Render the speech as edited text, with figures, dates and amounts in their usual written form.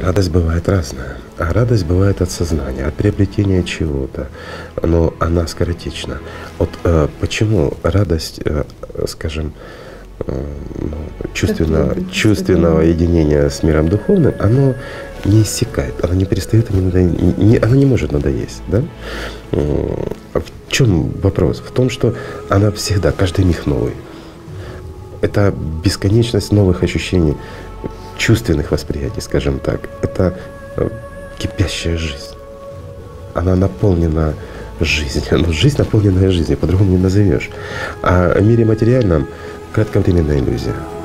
Радость бывает разная. А радость бывает от сознания, от приобретения чего-то, но она скоротечна. Вот почему радость, скажем, ну, чувственного единения с миром духовным, оно не иссякает, оно не перестает, оно не может надоесть. Да? В чем вопрос? В том, что она всегда, каждый миг новый. Это бесконечность новых ощущений, чувственных восприятий, скажем так. Это кипящая жизнь. Она наполнена жизнью. Но жизнь, наполненная жизнью, по-другому не назовешь. А в мире материальном кратковременная иллюзия.